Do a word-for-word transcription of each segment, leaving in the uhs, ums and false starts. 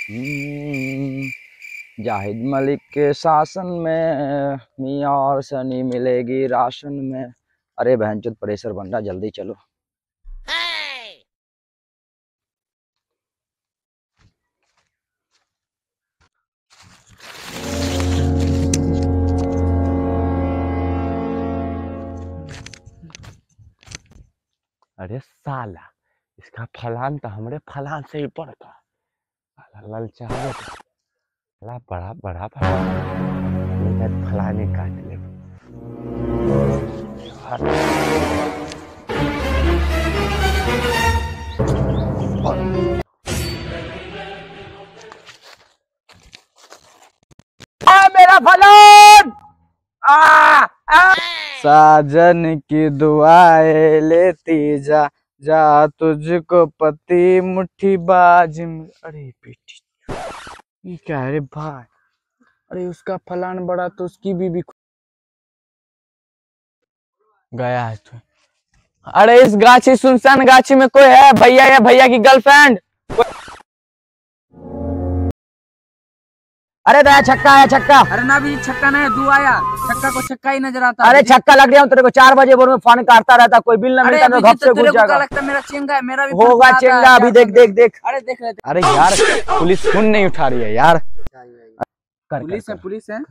जाहिद मलिक के शासन में मियाँ और सनी मिलेगी राशन में। अरे बहनचोद प्रेशर बन रहा, जल्दी चलो। अरे साला, इसका फलान तो हमरे फलान से ही पड़ता। ललचा बड़ा बड़ा बड़ा फलान फलाने काट ले। आ, मेरा फलान आ, आ। साजन की दुआएं लेती जा जा तुझको पति मुट्ठी बाज। अरे बेटी ये क्या है रे भाई? अरे उसका फलान बड़ा तो उसकी बीबी गया है तो। अरे इस गाछी सुनसान गाछी में कोई है? भैया या भैया की गर्लफ्रेंड? अरे दया छक्का है छक्का। अरे ना भी छक्का नहीं, दू आया छक्का को छक्का ही नजर आता। अरे छक्का लग रहा हूँ तेरे को, चार बजे बोर में फोन काटता रहता, कोई बिल ना मिलता तो घप से घुस जाएगा। लगता मेरा चेंगा है, मेरा भी होगा चेंगा। अभी देख देख देख। अरे देख रहे थे। अरे यार पुलिस फोन नहीं उठा रही है यार। पुलिस है पुलिस है।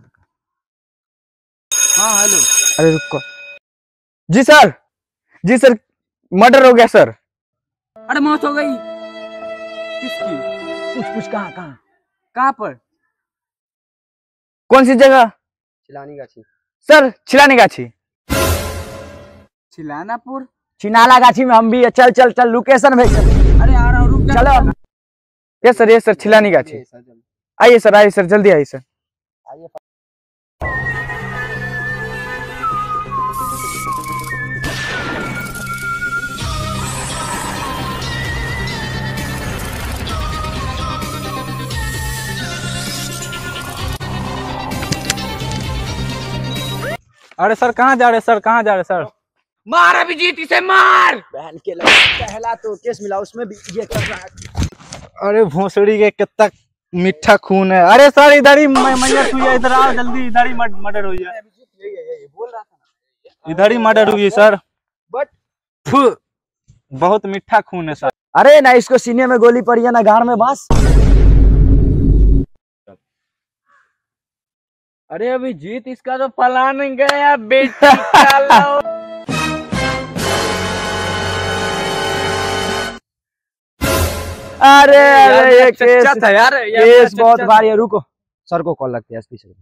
हाँ हेलो। अरे रुको जी सर, जी सर मर्डर हो गया सर। अरे मौत हो गई किसकी? पूछ पूछ कहाँ कहाँ कहाँ पर? कौन सी जगह? चिलानी गाछी सर। छिलानी गाछी, छिलानापुर, चिनाला गाछी में हम भी है। चल चल चल लोकेशन भेज। अरे आ रहा हूँ, रुक जा। चलो ये सर, ये सर छिलानी गाछी। आइए सर, आइए सर, जल्दी आइए सर। आइए। अरे सर कहाँ जा रहे सर, कहाँ जा रहे सर? मार अभिजीत, इसे मार। बहन के लगे पहला तो केस मिला, उसमें भी ये कर रहा है। अरे भोसड़ी के कितना मीठा खून है। अरे सर इधर ही मैया हुई है, इधर आओ जल्दी। इधर ही मर्डर हुई है, इधर ही मर्डर हुई है सर। बट बहुत मीठा खून है सर। अरे ना इसको सीने में गोली पड़ी है ना गाड़ में बांस। अरे अभिजीत, इसका तो फलान गया बेटी का। अरे अरे ये केस था यार, केस बहुत भारी है। रुको सर को कॉल लगती है, एसपी सर।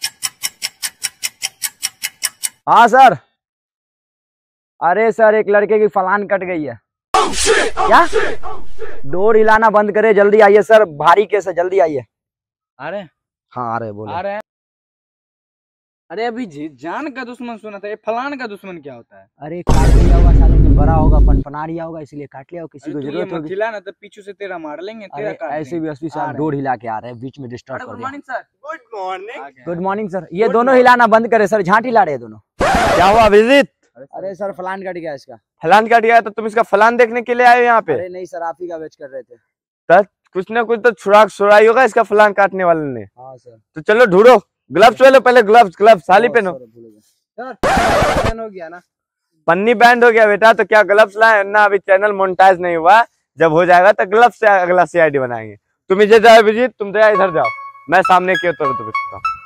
हाँ सर। अरे सर एक लड़के की फलान कट गई है। क्या? डोर हिलाना बंद करे, जल्दी आइए सर, भारी केस है, जल्दी आइए। अरे हाँ आ रहे बोलो। आ रहे। अरे अभिजीत, जान का दुश्मन सुना था, ये फलान का दुश्मन क्या होता है? अरे काट लिया होगा साले ने, बड़ा होगा फनफना रिया होगा इसलिए काट लिया होगा, किसी को जरूरत होगी। खिला ना तो पीछू से तेरा मार लेंगे, तेरा काट लेंगे। ऐसे भी एसपी साहब डोर हिला के आ रहे हैं, बीच में डिस्टर्ब कर दिया। Good morning sir. Good morning. Good morning sir. ये दोनों हिलाना बंद करे सर, झांट हिला रहे दोनों। क्या हुआ अभिजीत? अरे सर फलान कट गया इसका। फलान कट गया तो तुम इसका फलान देखने के लिए आए यहाँ पे? अरे नहीं सर, आप ही का वेट कर रहे थे। तब कुछ ना कुछ तो छुड़ा छुड़ाई होगा इसका फलान काटने वाले ने। हाँ सर। तो चलो ढूंढो, ग्लव्स पहले पहले ग्लव्स ग्लव्स साली पहनो। बैन हो गया ना? पन्नी बैंड हो गया बेटा, तो क्या ग्लव्स लाए ना? अभी चैनल मोनेटाइज नहीं हुआ, जब हो जाएगा तो ग्लव्स से अगला सीआईडी बनाएंगे। तुम इधर जाओ अभिजीत, तुम तो इधर जाओ, मैं सामने की ओर तो पूछता हूँ।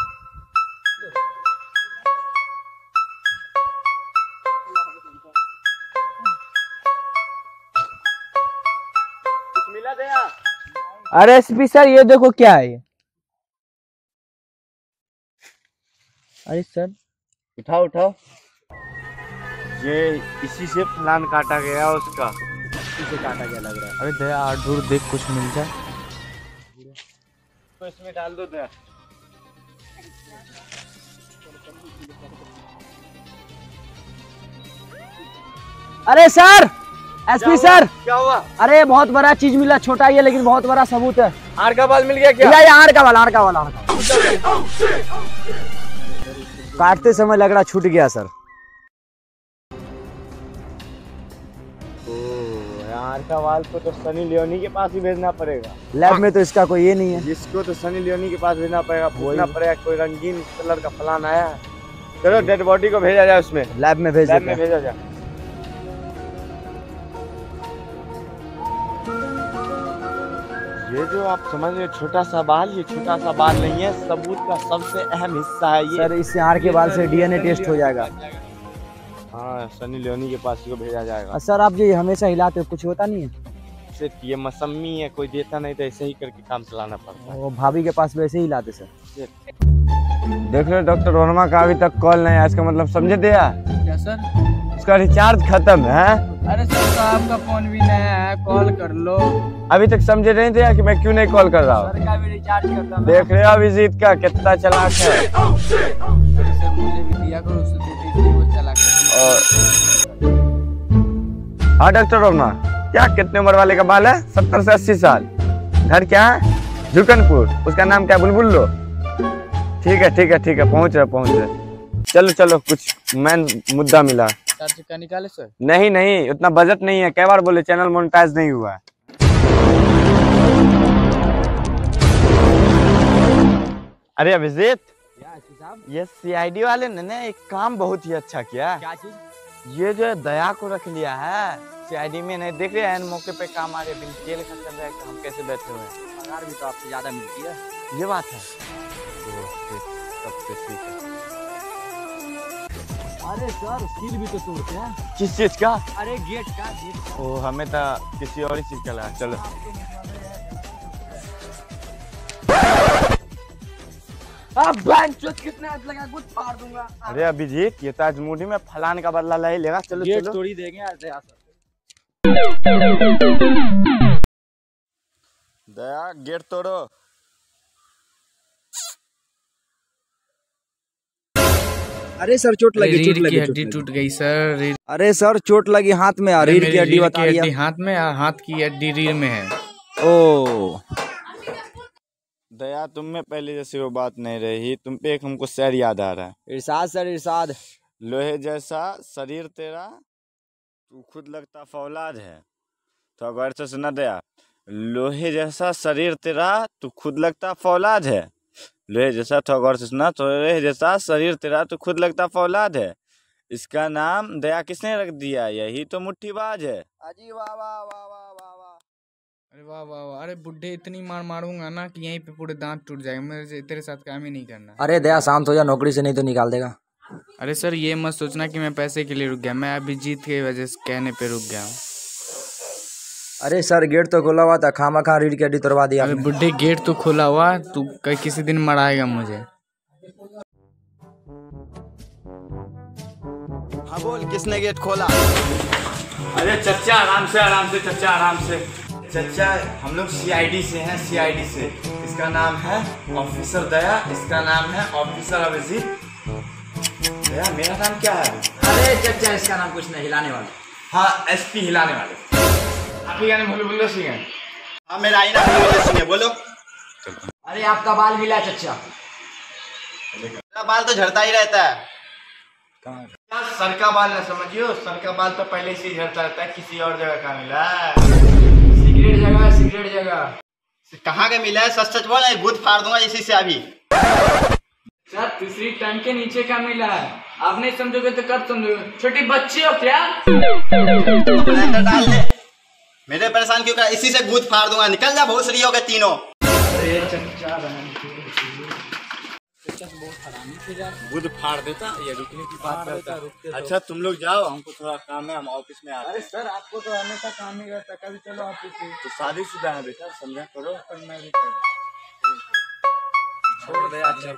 अरे एसपी सर ये देखो क्या है ये। अरे सर उठाओ उठाओ। ये इसी से फलान काटा गया उसका। इसी से काटा गया लग रहा है। अरे दया आठ दूर देख, कुछ मिल जाए तो इसमें डाल दो दया। अरे सर, एसपी सर क्या हुआ? अरे बहुत बड़ा चीज मिला, छोटा ही है लेकिन बहुत बड़ा सबूत है। आड़ का बाल मिल गया क्या? या, या आड़ का बाल, आड़ का बाल, आड़ का बाल। काटते समय लग रहा छूट गया सर। ओ यार यार का बाल को तो सनी लियोनी के पास ही भेजना पड़ेगा। लैब में तो इसका कोई ये नहीं है। जिसको तो सनी लियोनी के पास भेजना पड़ेगा, पूछना पड़ेगा कोई रंगीन कलर का फलान आया है। चलो डेड बॉडी को भेजा जाए उसमें, लैब में भेज लैब देते में हैं। भेजा जाए। ये जो आप समझ रहे हो छोटा सा बाल, ये छोटा सा बाल नहीं है, सबूत का सबसे अहम हिस्सा है ये। सर इससे आर के बाल से डीएनए टेस्ट हो जाएगा। हाँ, सनी लियोनी के पास को भेजा जाएगा। और सर आप जो ये हमेशा हिलाते हो कुछ होता नहीं है? सिर्फ ये मौसमी है, कोई देता नहीं तो ऐसे ही करके काम चलाना पड़ता है। वो भाभी के पास वैसे ही हिलाते सर। देख लो डॉक्टर वर्मा का अभी तक कॉल नहीं आया, इसका मतलब समझे दिया? क्या सर? उसका रिचार्ज खत्म है। अरे सर तो आपका फोन भी नया है, कॉल कर लो। अभी तक समझे नहीं दिया कि मैं क्यों नहीं कॉल कर रहा हूँ। सर का भी रिचार्ज करता। देख रहे हो अभिजीत का कितना चालाक है। अरे सर मुझे भी दिया करो, उससे दो तीन वो चला कर। और हाँ डॉक्टर वर्मा, क्या कितने उम्र वाले का बाल है? सत्तर से अस्सी साल। घर क्या है? झुकनपुर। उसका नाम क्या? बुलबुल लो। ठीक है ठीक है ठीक है, पहुंच रहे पहुंच रहे। चलो चलो, कुछ मैन मुद्दा मिला। चार चक्का निकाले सर? नहीं नहीं, उतना बजट नहीं है। कई बार बोले चैनल मोनेटाइज नहीं हुआ है। अरे अभिजीत, ये सीआईडी वाले ने ना एक काम बहुत ही अच्छा किया। क्या चीज? ये जो है दया को रख लिया है सीआईडी में। नहीं देख रहे हैं मौके पे काम आ रहे, बिन तेल खत्म रहे, हम कैसे बैठे हुए हैं। पगार भी तो आपसे ज्यादा मिलती है। ये बात है। तो फिर सबसे ठीक है। अरे सर सील भी तो तोड़ते हैं। किस चीज का? अरे गेट का, गेट का। ओ, हमें तो किसी और ही चीज का लगा। चलो अब बैंचोत कितना हाथ लगा, कुछ फाड़ दूंगा। अरे अभिजीत, ये तो आज मूडी में फलान का बदला ले ही लेगा। चलो गेट चलो, तोड़ी देंगे आज दया सर। दया गेट तोड़ो। अरे सर चोट लगी, चोट लगी, हड्डी टूट गई सर। अरे सर चोट लगी हाथ में, रीढ़ की हड्डी बता रही है। हाथ में, हाथ की हड्डी रीढ़ में है। ओ दया, तुम में पहले जैसे वो बात नहीं रही। तुम पे एक हमको शेर याद आ रहा है। इरशाद सर इरशाद। लोहे जैसा शरीर तेरा, तू खुद लगता फौलाद है। तो गौर से सुना दया। लोहे जैसा शरीर तेरा, तू खुद लगता फौलाद है। लोहे जैसा, थोड़ा गौर से सुना। तो लोहे जैसा शरीर तेरा, तू खुद लगता फौलाद है। इसका नाम दया किसने रख दिया? यही तो मुट्ठीबाज है। अजी वाह वाह वाह वाह वाह वाह। अरे वाह वाह वाह। अरे बुड्ढे इतनी मार मारूंगा ना कि यहीं पे पूरे दांत टूट जाएंगे। मेरे तेरे साथ काम ही नहीं करना। अरे दया शांत हो जा, नौकरी से नहीं तो निकाल देगा। अरे सर ये मत सोचना कि मैं पैसे के लिए रुक गया, मैं अभी जीत की वजह से कहने पे रुक गया हूँ। अरे सर गेट तो खुला हुआ था, खामा खा रीढ़ की हड्डी तोड़वा दिया अरे आपने। बुड्ढे गेट तो खुला हुआ, तू कहीं किसी दिन मराएगा मुझे। हाँ बोल, किसने गेट खोला? अरे चच्चा आराम से, आराम से चच्चा, आराम से। चच्चा हम लोग सीआईडी से हैं, सीआईडी से। इसका नाम है ऑफिसर दया, इसका नाम है ऑफिसर अभिजीत। दया, मेरा नाम क्या है? अरे चचा इसका नाम कुछ नहीं, हिलाने वाला। हाँ, एसपी हिलाने वाले। आपके गाने बुलबुल सिंह है। हाँ मेरा आई ना बुलबुल सिंह है, बोलो। अरे आपका बाल मिला चचा। मेरा बाल तो झड़ता ही रहता है। क्या सर का बाल ना समझियो, सर का बाल तो पहले से ही झड़ता रहता है। किसी और जगह का मिला है। सीक्रेट जगह, सीक्रेट जगह। कहाँ के मिला है? सच सच बोल, एक गुद फाड़ दूंगा इसी से अभी। सर तीसरी टंग के नीचे का मिला है। आप नहीं समझोगे तो कब समझोगे? छोटी बच्ची हो क्या? अपने अंदर डाल दे। मेरे परेशान क्यों कर? इसी से गुद फाड़ दूंगा। निकल जा, भोसड़ी हो गए तीनों। अरे चच्चा बुध फाड़ देता, ये रुकने की बात करता। अच्छा तुम लोग जाओ, हमको थोड़ा काम है, हम ऑफिस में आते हैं। अरे सर आपको तो हमेशा काम ही रहता है, कभी चलो ऑफिस से। तो शादीशुदा है बेटा, समझा करो। पर मैं भी करूँ। छोड़ दे अच्छा।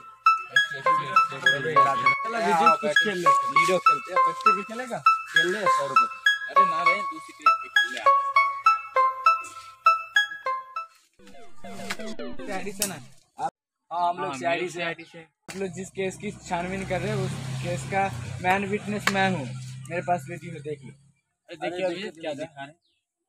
कुछ खेल ले, लीडो खेलते हैं। पत्ते भी खेलेगा? खेल ले, सौ रुपए। अरे ना रे, दूसरी क्रिकेट भी खेल ले। सीआईडी से ना? हाँ हम लोग सीआईडी से। आप लोग जिस केस की छानबीन कर रहे हैं उस केस का मैन विटनेस मैं हूँ। मेरे पास वीडियो है, देख लो। देखिए अभी क्या दिखा रहे।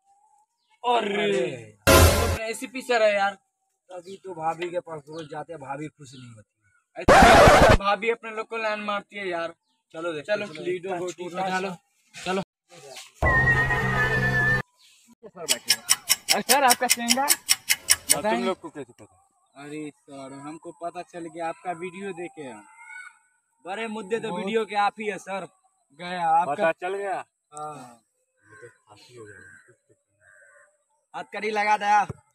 और एसीपी सर है यार। अभी तो भाभी के पास रोज जाते हैं, भाभी खुश नहीं होती। अच्छा भाभी अपने लोग को लैंड मारती है यार। चलो चलो लीडो गोटी उठा लो, चलो। सर बैठे अरे सर आपका चेंगा तुम लोग को कैसे पता? अरे सर हमको पता चल गया आपका वीडियो देखे हम बड़े मुद्दे तो वीडियो के आप ही है सर गया आपका पता चल गया। हाँ हाथ कड़ी लगा दया